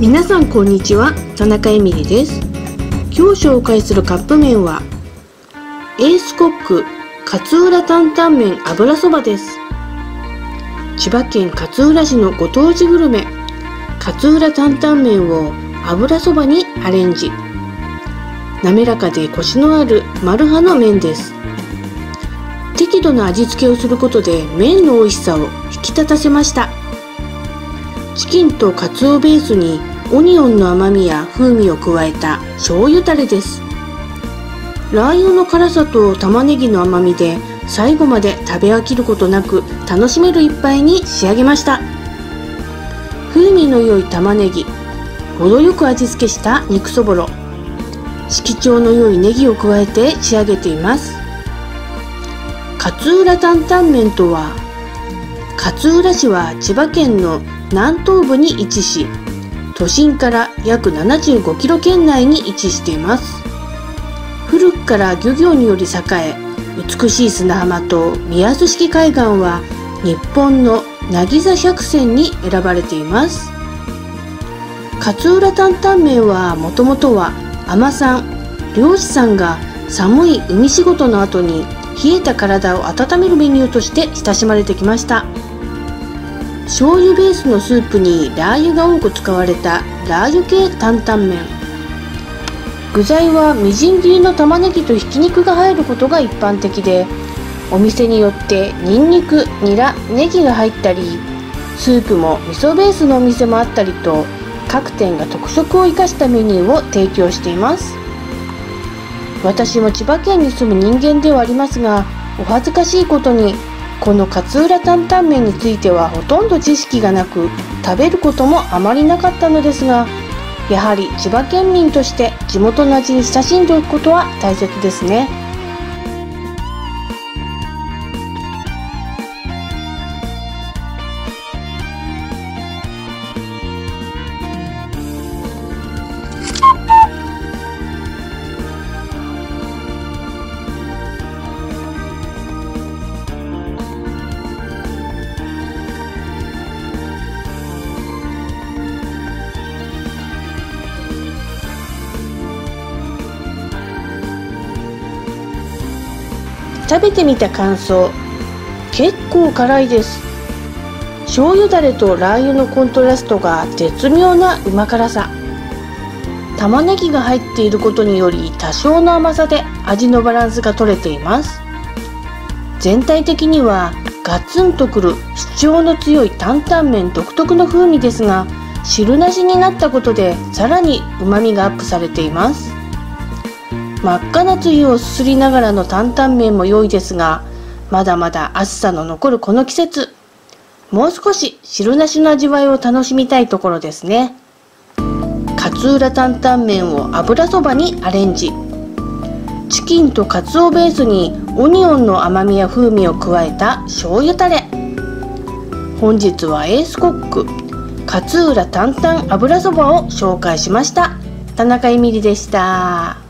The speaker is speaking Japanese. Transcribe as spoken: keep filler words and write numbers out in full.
皆さんこんにちは、田中えみりです。今日紹介するカップ麺はエースコック勝浦担々麺油そばです。千葉県勝浦市のご当地グルメ勝浦担々麺を油そばにアレンジ。滑らかでコシのある丸葉の麺です。適度な味付けをすることで麺の美味しさを引き立たせました。チキンとカツオベースにオニオンの甘みや風味を加えた醤油タレです。ラー油の辛さと玉ねぎの甘みで最後まで食べ飽きることなく楽しめる一杯に仕上げました。風味の良い玉ねぎ、程よく味付けした肉そぼろ、色調の良いネギを加えて仕上げています。勝浦担々麺とは、勝浦市は千葉県の南東部に位置し、都心から約ななじゅうごキロ圏内に位置しています。古くから漁業により栄え、美しい砂浜と宮洲式海岸は日本の渚百選に選ばれています。勝浦担々麺はもともとは海女さん、漁師さんが寒い海仕事の後に冷えた体を温めるメニューとして親しまれてきました。醤油ベースのスープにラー油が多く使われたラー油系担々麺。具材はみじん切りの玉ねぎとひき肉が入ることが一般的で、お店によってニンニク、ニラ、ネギが入ったり、スープも味噌ベースのお店もあったりと、各店が特色を生かしたメニューを提供しています。私も千葉県に住む人間ではありますが、お恥ずかしいことにこの勝浦担々麺についてはほとんど知識がなく、食べることもあまりなかったのですが、やはり千葉県民として地元の味に親しんでおくことは大切ですね。食べてみた感想、結構辛いです。醤油だれとラー油のコントラストが絶妙なうま辛さ。玉ねぎが入っていることにより多少の甘さで味のバランスが取れています。全体的にはガツンとくる主張の強い担々麺独特の風味ですが、汁なしになったことでさらにうまみがアップされています。真っ赤なつゆをすすりながらの担々麺も良いですが、まだまだ暑さの残るこの季節、もう少し汁なしの味わいを楽しみたいところですね。勝浦担々麺を油そばにアレンジ。チキンとカツオベースにオニオンの甘みや風味を加えた醤油タレ。本日はエースコック勝浦担々油そばを紹介しました。田中えみりでした。